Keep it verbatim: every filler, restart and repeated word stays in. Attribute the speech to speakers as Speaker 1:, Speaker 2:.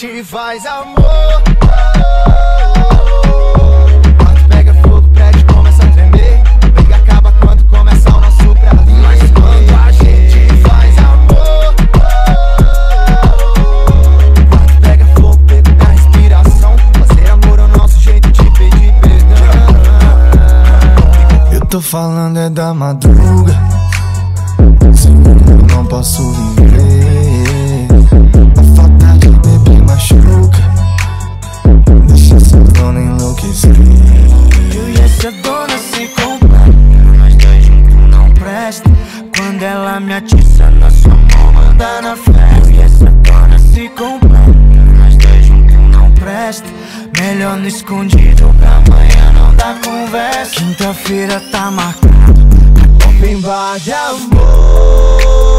Speaker 1: gente faz amor. Quando pega fogo, o prédio começa a tremer. Briga acaba quando começa o nosso prazer. Mas quando a gente faz amor, quando pega fogo, pego da respiração. Fazer amor é o nosso jeito de pedir perdão. Eu tô falando é da madruga, sem eu não posso viver. A falta de bebê machuca, deixa essa dona enlouquecer. Eu e essa dona se compram, nós dois juntos não presta. Quando ela me atiça na sua mão, manda na festa. Eu e essa dona se compram, nós dois juntos não presta. Melhor no escondido pra amanhã não dar conversa. Quinta-feira tá marcado, open bar de amor.